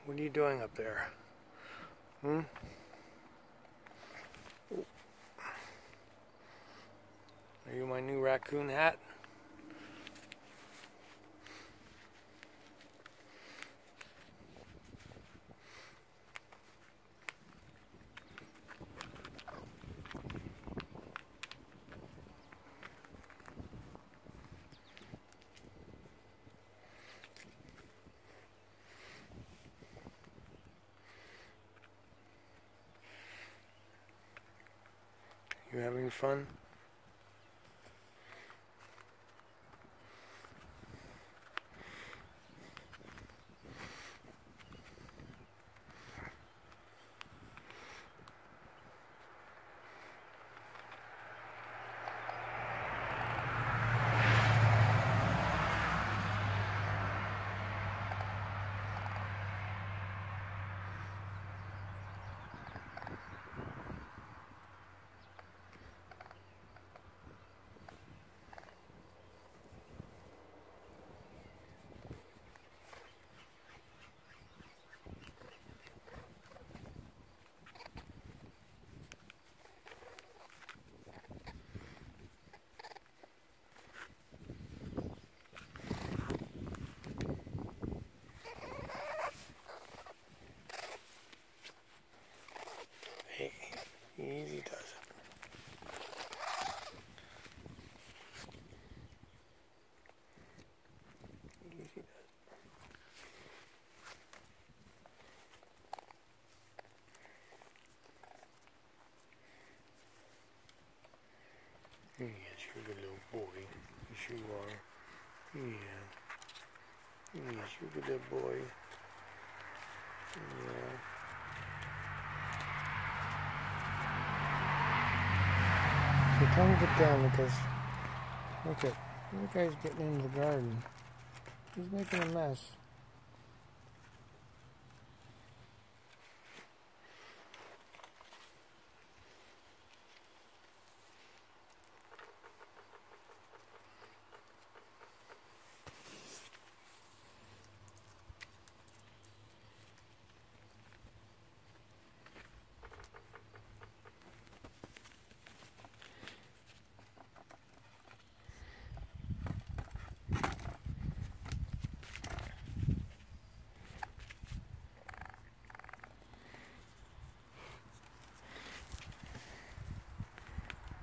What are you doing up there? Hmm? Are you my new raccoon hat? You having fun? Hey, easy does it. Easy does it. Yes, you're a good little boy. Yes, you are. Yeah. Yes, you're a good little boy. Yeah. So tell me to get down because look at, the guy's getting into the garden. He's making a mess.